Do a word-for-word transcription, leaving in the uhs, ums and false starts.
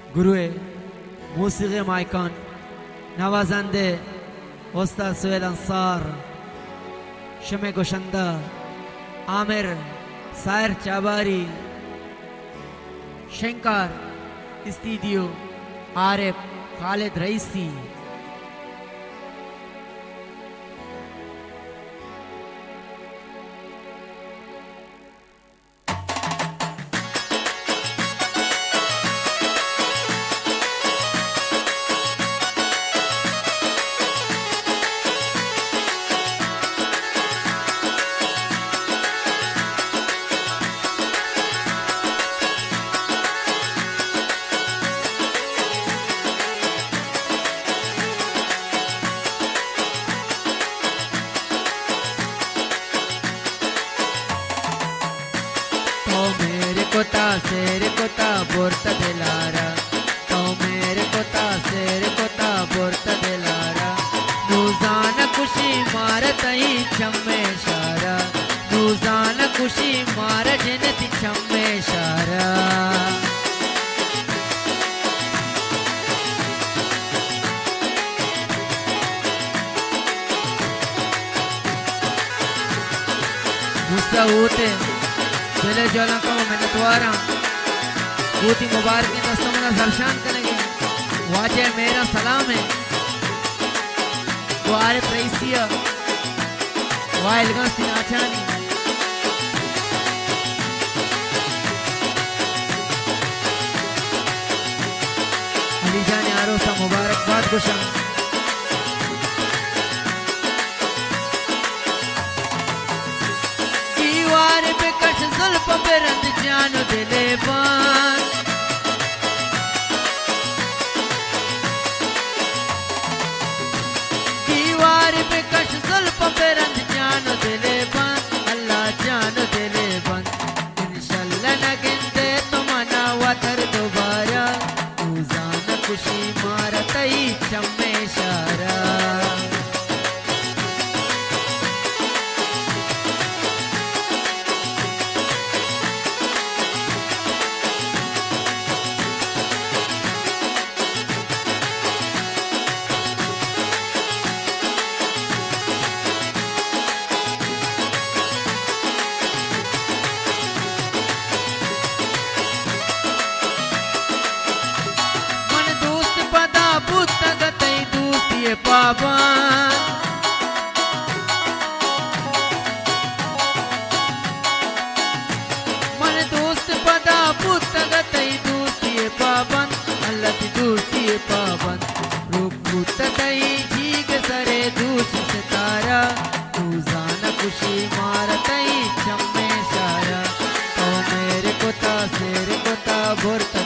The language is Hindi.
گروه موسیقی مایکان نوازنده استاد سهیل انصار، شمع گشنده عامر سایر چاباری، شنکر استودیو عارف خالد رئیسی. कोता सेरे कोता बोरता दिलारा, तो मेरे कोता सेरे कोता बोरता दिलारा। नूजाना खुशी मारत ही चम्मे शारा, नूजाना खुशी मार जनती चम्मे शारा। गुस्सा होते दिले जोला को मिन्नतवारा बूती मुबारक के दोस्तों मना सरशान करेंगे। वाजे मेरा सलाम है वारे प्रेसिया वाइल गस्ती नाचानी अली जाने आरोसा मुबारक बाद गुशा ज़ुल्फ़ पे रंग जानो दिले बान, दीवार पे कश ज़ुल्फ़ पे रंग जानो दिले बान, अल्लाह जानो दिले बान। इंशाल्लाह न गिनते तो मना वतर दोबारा, रोज़ाना खुशी मारत ही चम्मे शारा। पाबन मन दोस्त पदा पुतगतई दोस्ती पाबन, अल्लाह की दोस्ती पाबन। रूप पुतगतई जीग सरे दूसरी सितारा, रोज़ाना खुशी मारतई चम्मे शारा। तो मेरे कोता सेरे कोता बोरता